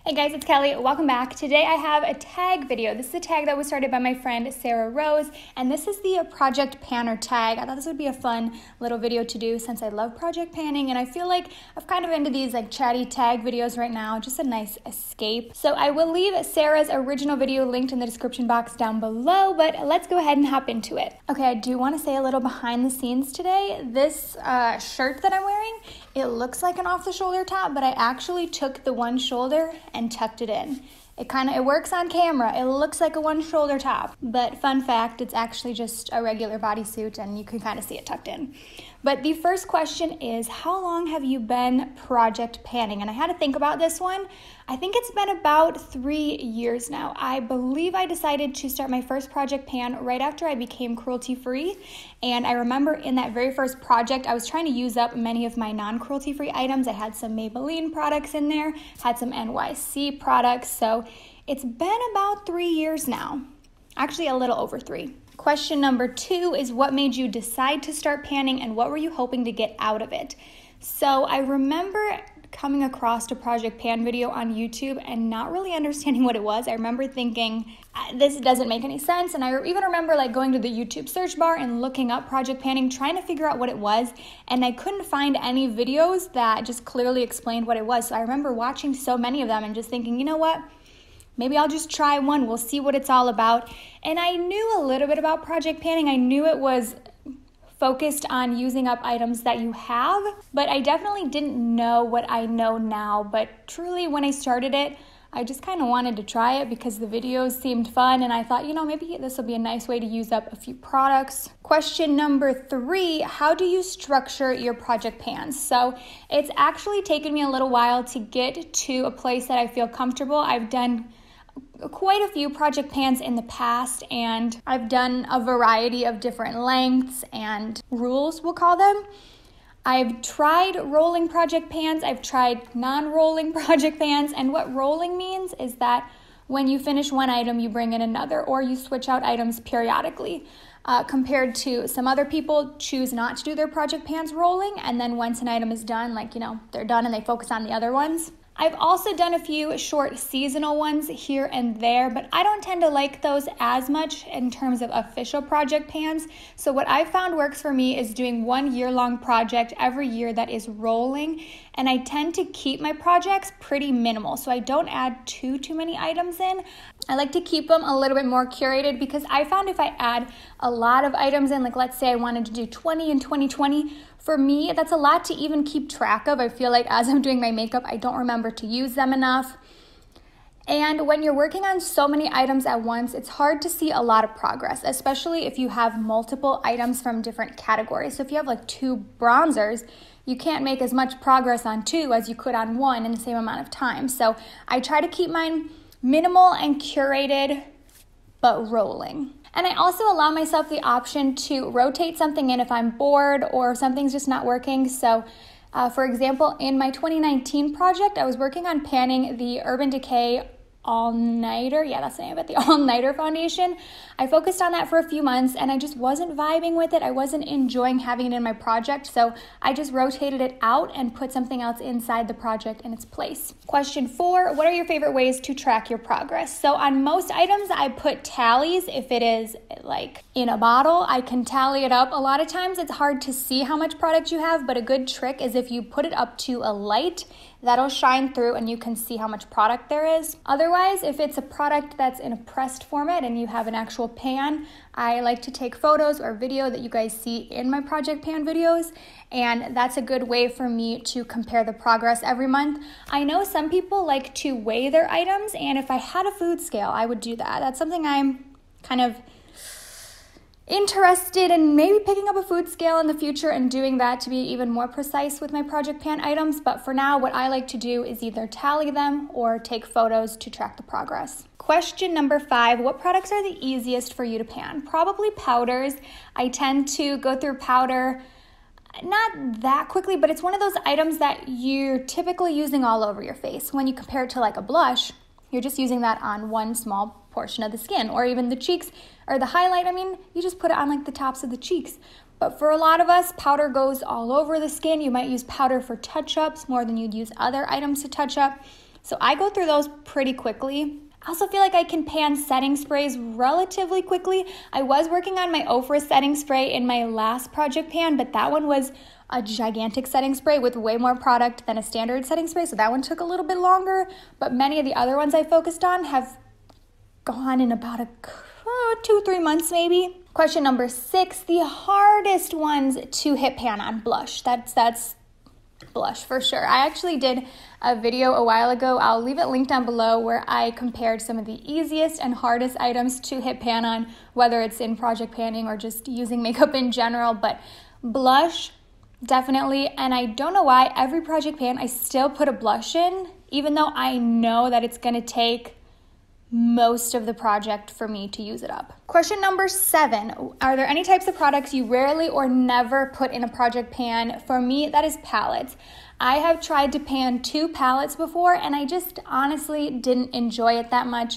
Hey guys, it's Kelly. Welcome back. Today I have a tag video. This is a tag that was started by my friend Sarah Rose, and this is the Project Panner tag. I thought this would be a fun little video to do since I love project panning, and I feel like I'm kind of into these like chatty tag videos right now, just a nice escape. So I will leave Sarah's original video linked in the description box down below, but let's go ahead and hop into it. Okay, I do want to say a little behind the scenes today. This shirt that I'm wearing, it looks like an off-the-shoulder top, but I actually took the one shoulder and tucked it in. It works on camera. It looks like a one shoulder top, but fun fact, it's actually just a regular bodysuit and you can kind of see it tucked in. But the first question is, how long have you been project panning? And I had to think about this one. I think it's been about 3 years now. I believe I decided to start my first project pan right after I became cruelty-free. And I remember in that very first project, I was trying to use up many of my non-cruelty-free items. I had some Maybelline products in there, had some NYC products. So it's been about 3 years now. Actually, a little over 3. Question number 2 is, what made you decide to start panning and what were you hoping to get out of it? So I remember coming across a project pan video on YouTube and not really understanding what it was. I remember thinking, this doesn't make any sense. And I even remember like going to the YouTube search bar and looking up project panning, trying to figure out what it was. And I couldn't find any videos that just clearly explained what it was. So I remember watching so many of them and just thinking, you know what? Maybe I'll just try one. We'll see what it's all about. And I knew a little bit about project panning. I knew it was focused on using up items that you have, but I definitely didn't know what I know now. But truly, when I started it, I just kind of wanted to try it because the videos seemed fun, and I thought, you know, maybe this will be a nice way to use up a few products. Question number 3, how do you structure your project pans? So it's actually taken me a little while to get to a place that I feel comfortable. I've done quite a few project pans in the past, and I've done a variety of different lengths and rules, we'll call them. I've tried rolling project pans, I've tried non-rolling project pans, and what rolling means is that when you finish one item, you bring in another, or you switch out items periodically. Compared to some other people choose not to do their project pans rolling, and then once an item is done, like, you know, they're done and they focus on the other ones. I've also done a few short seasonal ones here and there, but I don't tend to like those as much in terms of official project pans. So what I found works for me is doing one year-long project every year that is rolling, and I tend to keep my projects pretty minimal, so I don't add too many items in. I like to keep them a little bit more curated because I found if I add a lot of items in, like let's say I wanted to do 20 in 2020, for me, that's a lot to even keep track of. I feel like as I'm doing my makeup, I don't remember to use them enough. And when you're working on so many items at once, it's hard to see a lot of progress, especially if you have multiple items from different categories. So if you have like 2 bronzers, you can't make as much progress on 2 as you could on 1 in the same amount of time. So I try to keep mine minimal and curated, but rolling. And I also allow myself the option to rotate something in if I'm bored or something's just not working. So for example, in my 2019 project, I was working on panning the Urban Decay All-Nighter. Yeah, that's the name of it, the All-Nighter foundation. I focused on that for a few months and I just wasn't vibing with it. I wasn't enjoying having it in my project. So I just rotated it out and put something else inside the project in its place. Question 4, what are your favorite ways to track your progress? So on most items, I put tallies. If it is like in a bottle, I can tally it up. A lot of times it's hard to see how much product you have, but a good trick is if you put it up to a light, that'll shine through and you can see how much product there is. Otherwise, if it's a product that's in a pressed format and you have an actual pan, I like to take photos or video that you guys see in my project pan videos, and that's a good way for me to compare the progress every month. I know some people like to weigh their items, and if I had a food scale, I would do that. That's something I'm kind of interested in, maybe picking up a food scale in the future and doing that to be even more precise with my project pan items. But for now, what I like to do is either tally them or take photos to track the progress. Question number 5, what products are the easiest for you to pan? Probably powders. I tend to go through powder not that quickly, but it's one of those items that you're typically using all over your face. When you compare it to like a blush, you're just using that on one small portion of the skin, or even the cheeks or the highlight. I mean, you just put it on like the tops of the cheeks. But for a lot of us, powder goes all over the skin. You might use powder for touch-ups more than you'd use other items to touch up. So I go through those pretty quickly. I also feel like I can pan setting sprays relatively quickly. I was working on my Ofra setting spray in my last project pan, but that one was a gigantic setting spray with way more product than a standard setting spray, so that one took a little bit longer, but many of the other ones I focused on have gone in about 2-3 months maybe. Question number 6, the hardest ones to hit pan on: blush. That's blush for sure. I actually did a video a while ago, I'll leave it linked down below, where I compared some of the easiest and hardest items to hit pan on, whether it's in project panning or just using makeup in general. But blush, definitely. And I don't know why, every project pan I still put a blush in, even though I know that it's gonna take most of the project for me to use it up. Question number 7, are there any types of products you rarely or never put in a project pan? For me, that is palettes. I have tried to pan 2 palettes before, and I just honestly didn't enjoy it that much.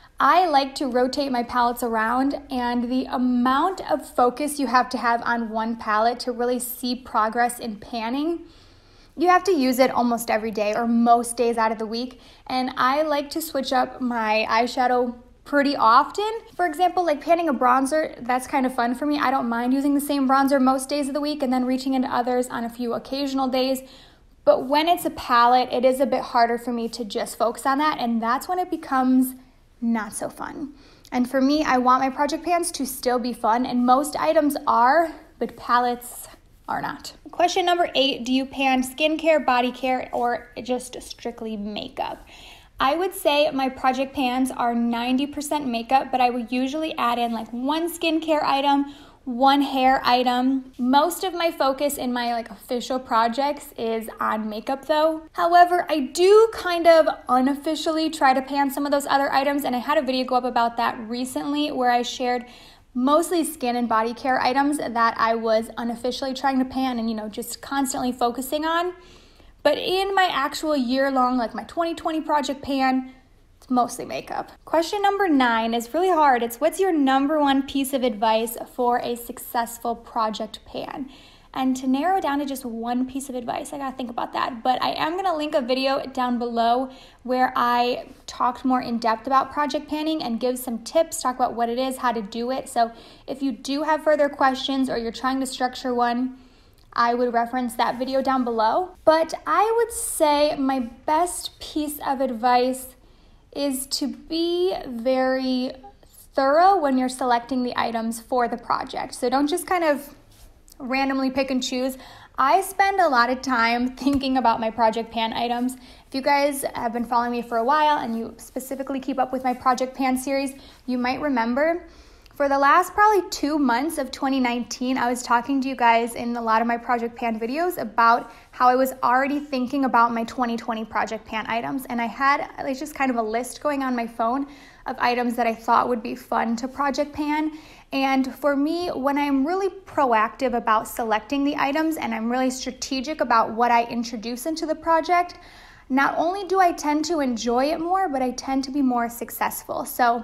I like to rotate my palettes around, and the amount of focus you have to have on one palette to really see progress in panning, you have to use it almost every day or most days out of the week. And I like to switch up my eyeshadow pretty often. For example, like panning a bronzer, that's kind of fun for me. I don't mind using the same bronzer most days of the week and then reaching into others on a few occasional days. But when it's a palette, it is a bit harder for me to just focus on that, and that's when it becomes not so fun. And for me, I want my project pans to still be fun, and most items are, but palettes are not. Question number 8, do you pan skincare, body care, or just strictly makeup? I would say my project pans are 90% makeup, but I would usually add in like 1 skincare item, 1 hair item. Most of my focus in my official projects is on makeup though. However, I do kind of unofficially try to pan some of those other items, and I had a video go up about that recently where I shared mostly skin and body care items that I was unofficially trying to pan and just constantly focusing on. But in my actual year-long, my 2020 project pan, it's mostly makeup. Question number 9 is really hard. It's what's your number 1 piece of advice for a successful project pan? And to narrow it down to just 1 piece of advice, I gotta think about that. But I am gonna link a video down below where I talked more in depth about project panning and give some tips, talk about what it is, how to do it. So if you do have further questions or you're trying to structure one, I would reference that video down below. But I would say my best piece of advice is to be very thorough when you're selecting the items for the project. So don't just kind of randomly pick and choose. I spend a lot of time thinking about my project pan items. If you guys have been following me for a while and you specifically keep up with my project pan series, you might remember for the last probably 2 months of 2019, I was talking to you guys in a lot of my project pan videos about how I was already thinking about my 2020 project pan items, and I had just kind of a list going on my phone of items that I thought would be fun to project pan. And for me, when I'm really proactive about selecting the items and I'm really strategic about what I introduce into the project, not only do I tend to enjoy it more, but I tend to be more successful. So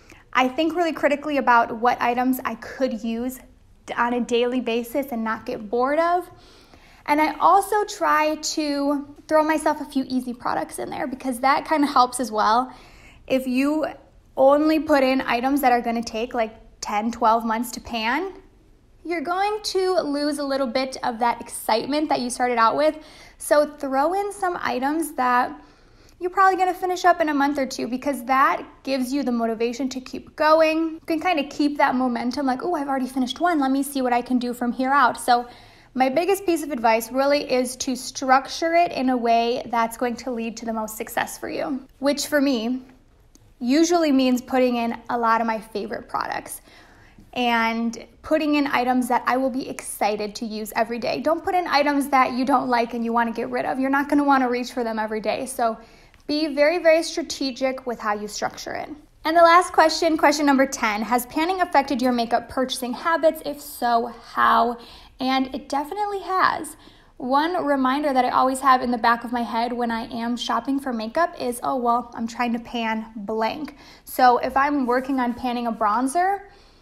I think really critically about what items I could use on a daily basis and not get bored of. And I also try to throw myself a few easy products in there because that kind of helps as well. If you only put in items that are going to take 10, 12 months to pan, you're going to lose a little bit of that excitement that you started out with. So throw in some items that you're probably going to finish up in a month or 2 because that gives you the motivation to keep going. You can kind of keep that momentum oh, I've already finished 1. Let me see what I can do from here out. So my biggest piece of advice really is to structure it in a way that's going to lead to the most success for you, which for me usually means putting in a lot of my favorite products and putting in items that I will be excited to use every day. Don't put in items that you don't like and you want to get rid of. You're not going to want to reach for them every day. So be very, very strategic with how you structure it. And the last question, question number 10, has panning affected your makeup purchasing habits? If so, how? And it definitely has. One reminder that I always have in the back of my head when I am shopping for makeup is, oh, well, I'm trying to pan blank. So if I'm working on panning a bronzer,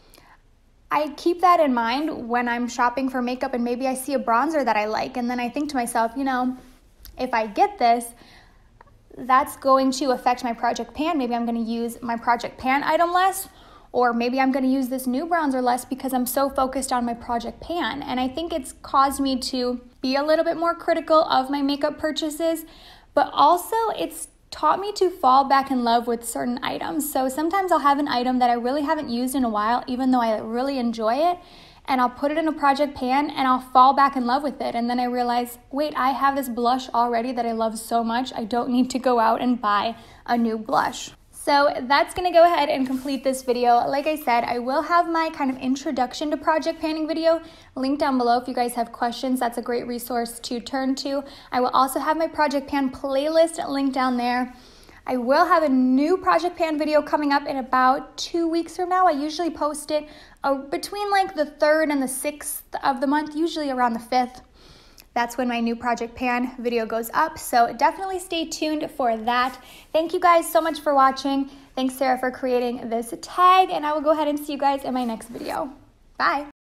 I keep that in mind when I'm shopping for makeup and maybe I see a bronzer that I like. And then I think to myself, if I get this, that's going to affect my Project Pan. Maybe I'm going to use my Project Pan item less, or maybe I'm going to use this new bronzer less because I'm so focused on my Project Pan. And I think it's caused me to be a little bit more critical of my makeup purchases, but also it's taught me to fall back in love with certain items. So sometimes I'll have an item that I really haven't used in a while, even though I really enjoy it, and I'll put it in a Project Pan and I'll fall back in love with it. And then I realize, wait, I have this blush already that I love so much. I don't need to go out and buy a new blush. So that's gonna go ahead and complete this video. Like I said, I will have my kind of introduction to project panning video linked down below if you guys have questions. That's a great resource to turn to. I will also have my Project Pan playlist linked down there. I will have a new Project Pan video coming up in about 2 weeks from now. I usually post it between like the 3rd and the 6th of the month, usually around the 5th. That's when my new Project Pan video goes up, so definitely stay tuned for that. Thank you guys so much for watching. Thanks, Sarah, for creating this tag, and I will go ahead and see you guys in my next video. Bye.